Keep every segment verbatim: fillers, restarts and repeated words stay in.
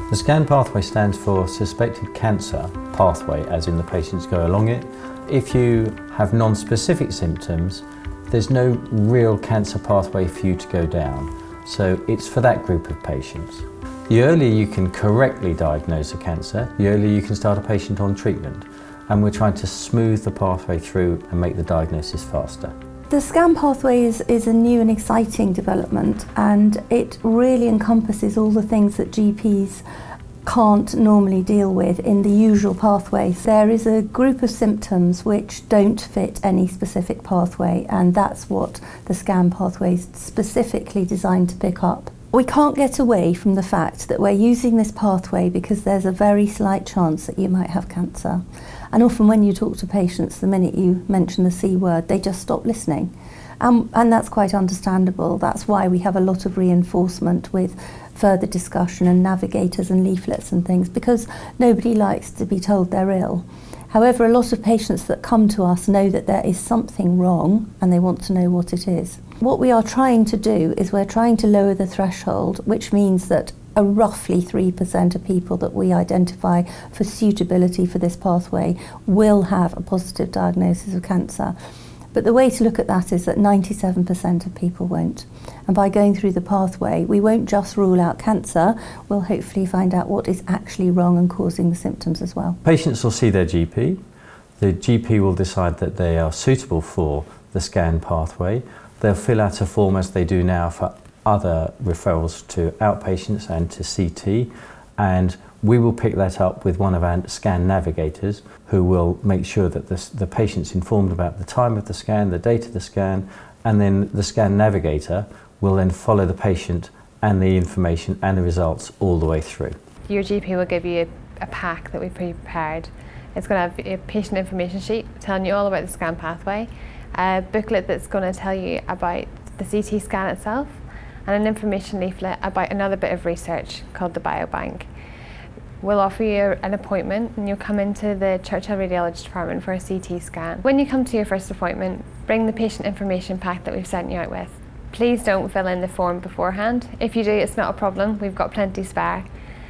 The SCAN pathway stands for suspected cancer pathway, as in the patients go along it. If you have non-specific symptoms, there's no real cancer pathway for you to go down. So it's for that group of patients. The earlier you can correctly diagnose a cancer, the earlier you can start a patient on treatment. And we're trying to smooth the pathway through and make the diagnosis faster. The SCAN pathway is, is a new and exciting development, and it really encompasses all the things that G Ps can't normally deal with in the usual pathways. There is a group of symptoms which don't fit any specific pathway, and that's what the SCAN pathway is specifically designed to pick up. We can't get away from the fact that we're using this pathway because there's a very slight chance that you might have cancer. And often when you talk to patients, the minute you mention the C word, they just stop listening. Um, and that's quite understandable. That's why we have a lot of reinforcement with further discussion and navigators and leaflets and things, because nobody likes to be told they're ill. However, a lot of patients that come to us know that there is something wrong and they want to know what it is. What we are trying to do is we're trying to lower the threshold, which means that a roughly three percent of people that we identify for suitability for this pathway will have a positive diagnosis of cancer. But the way to look at that is that ninety-seven percent of people won't. And by going through the pathway, we won't just rule out cancer, we'll hopefully find out what is actually wrong and causing the symptoms as well. Patients will see their G P. The G P will decide that they are suitable for the SCAN pathway. They'll fill out a form, as they do now, for other referrals to outpatients and to C T, and we will pick that up with one of our SCAN navigators, who will make sure that the, the patient's informed about the time of the scan, the date of the scan, and then the SCAN navigator will then follow the patient and the information and the results all the way through. Your G P will give you a, a pack that we've prepared. It's going to have a patient information sheet telling you all about the SCAN pathway, a booklet that's going to tell you about the C T scan itself, and an information leaflet about another bit of research called the biobank. We'll offer you an appointment and you'll come into the Churchill Radiology Department for a C T scan. When you come to your first appointment, bring the patient information pack that we've sent you out with. Please don't fill in the form beforehand. If you do, it's not a problem, we've got plenty spare.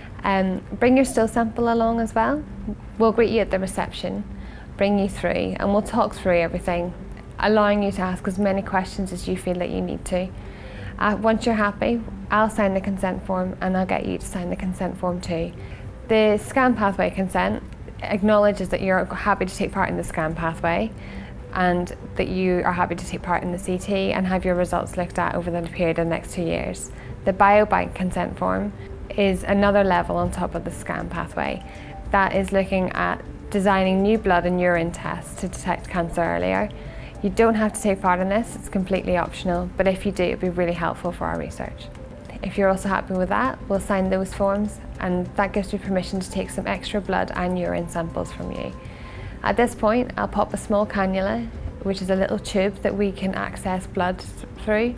Um, bring your stool sample along as well. We'll greet you at the reception, bring you through, and we'll talk through everything, allowing you to ask as many questions as you feel that you need to. Uh, once you're happy, I'll sign the consent form and I'll get you to sign the consent form too. The SCAN pathway consent acknowledges that you're happy to take part in the SCAN pathway and that you are happy to take part in the C T and have your results looked at over the period of the next two years. The biobank consent form is another level on top of the SCAN pathway. That is looking at designing new blood and urine tests to detect cancer earlier. You don't have to take part in this, it's completely optional, but if you do, it'd be really helpful for our research. If you're also happy with that, we'll sign those forms, and that gives you permission to take some extra blood and urine samples from you. At this point, I'll pop a small cannula, which is a little tube that we can access blood through,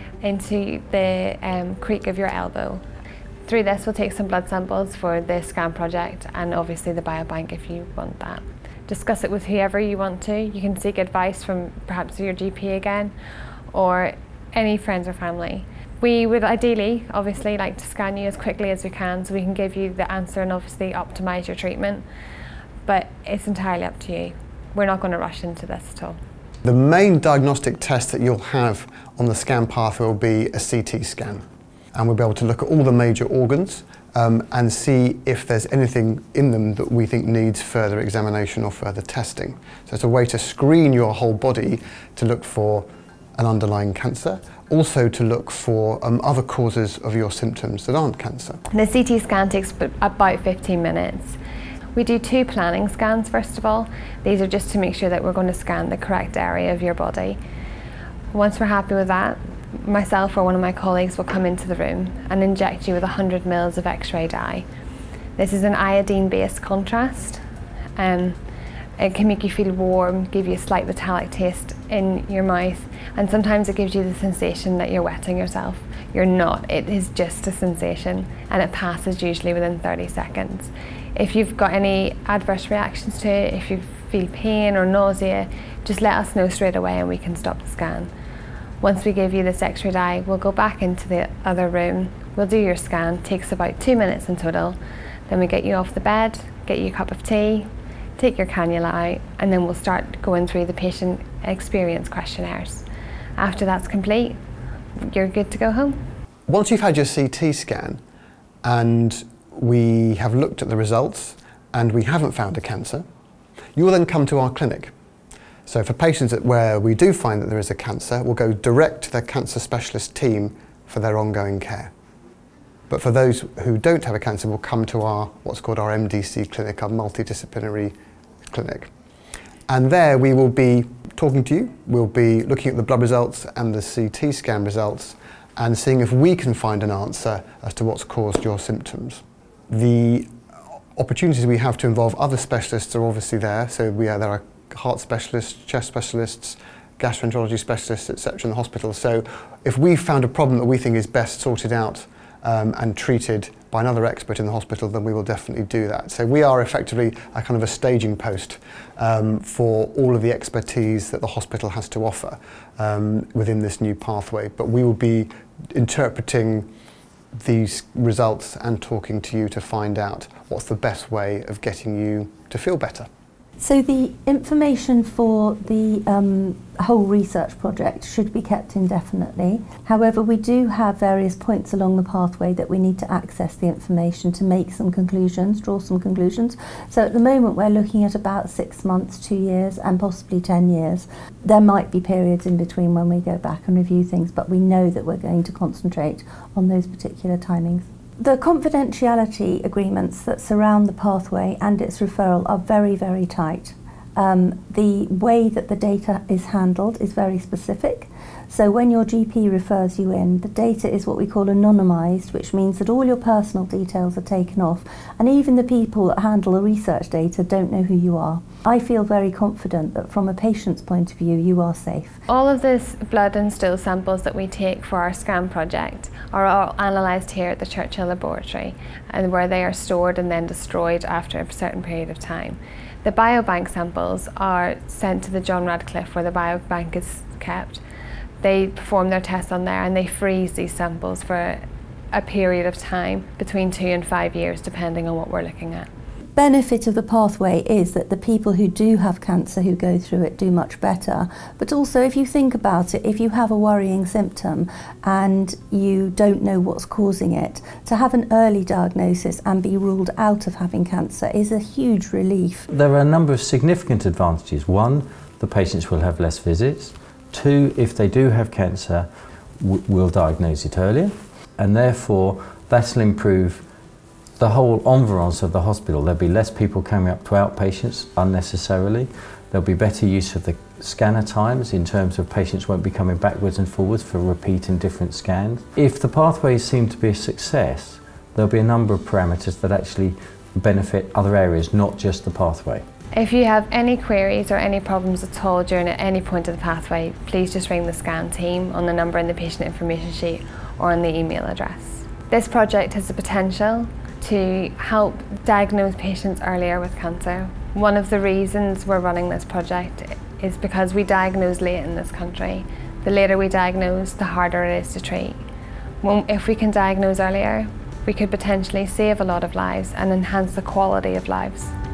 into the um, creak of your elbow. Through this, we'll take some blood samples for the SCAN project and obviously the biobank if you want that. Discuss it with whoever you want to. You can seek advice from perhaps your G P again, or any friends or family. We would ideally, obviously, like to scan you as quickly as we can so we can give you the answer and obviously optimise your treatment, but it's entirely up to you. We're not going to rush into this at all. The main diagnostic test that you'll have on the SCAN pathway will be a C T scan, and we'll be able to look at all the major organs um, and see if there's anything in them that we think needs further examination or further testing. So it's a way to screen your whole body to look for an underlying cancer, also to look for um, other causes of your symptoms that aren't cancer. The C T scan takes about fifteen minutes. We do two planning scans first of all. These are just to make sure that we're going to scan the correct area of your body. Once we're happy with that, myself or one of my colleagues will come into the room and inject you with one hundred mils of X-ray dye. This is an iodine-based contrast. Um, it can make you feel warm, give you a slight metallic taste in your mouth, and sometimes it gives you the sensation that you're wetting yourself. You're not, it is just a sensation, and it passes usually within thirty seconds. If you've got any adverse reactions to it, if you feel pain or nausea, just let us know straight away and we can stop the scan. Once we give you this x-ray dye, we'll go back into the other room, we'll do your scan, takes about two minutes in total, then we get you off the bed, get you a cup of tea, take your cannula out, and then we'll start going through the patient experience questionnaires. After that's complete, you're good to go home. Once you've had your C T scan and we have looked at the results and we haven't found a cancer, you will then come to our clinic. So for patients that where we do find that there is a cancer, we'll go direct to their cancer specialist team for their ongoing care. But for those who don't have a cancer, we'll come to our what's called our M D C clinic, our multidisciplinary clinic. And there we will be talking to you, we'll be looking at the blood results and the C T scan results and seeing if we can find an answer as to what's caused your symptoms. The opportunities we have to involve other specialists are obviously there, so we are, there are heart specialists, chest specialists, gastroenterology specialists, et cetera in the hospital. So if we've found a problem that we think is best sorted out um, and treated by another expert in the hospital, then we will definitely do that. So we are effectively a kind of a staging post um, for all of the expertise that the hospital has to offer um, within this new pathway. But we will be interpreting these results and talking to you to find out what's the best way of getting you to feel better. So the information for the um, whole research project should be kept indefinitely. However, we do have various points along the pathway that we need to access the information to make some conclusions, draw some conclusions. So at the moment we're looking at about six months, two years and possibly ten years. There might be periods in between when we go back and review things, but we know that we're going to concentrate on those particular timings. The confidentiality agreements that surround the pathway and its referral are very, very tight. Um, the way that the data is handled is very specific. So when your G P refers you in, the data is what we call anonymised, which means that all your personal details are taken off, and even the people that handle the research data don't know who you are. I feel very confident that from a patient's point of view, you are safe. All of this blood and stool samples that we take for our scan project are all analysed here at the Churchill Laboratory, and where they are stored and then destroyed after a certain period of time. The biobank samples are sent to the John Radcliffe, where the biobank is kept. They perform their tests on there and they freeze these samples for a period of time between two and five years, depending on what we're looking at. Benefit of the pathway is that the people who do have cancer who go through it do much better. But also, if you think about it, if you have a worrying symptom and you don't know what's causing it, to have an early diagnosis and be ruled out of having cancer is a huge relief. There are a number of significant advantages. One, the patients will have less visits. Two, if they do have cancer, we'll diagnose it earlier, and therefore that'll improve the whole environs of the hospital. There'll be less people coming up to outpatients unnecessarily. There'll be better use of the scanner times in terms of patients won't be coming backwards and forwards for repeat and different scans. If the pathways seem to be a success, there'll be a number of parameters that actually benefit other areas, not just the pathway. If you have any queries or any problems at all during at any point of the pathway, please just ring the scan team on the number in the patient information sheet or on the email address. This project has the potential to help diagnose patients earlier with cancer. One of the reasons we're running this project is because we diagnose late in this country. The later we diagnose, the harder it is to treat. When, if we can diagnose earlier, we could potentially save a lot of lives and enhance the quality of lives.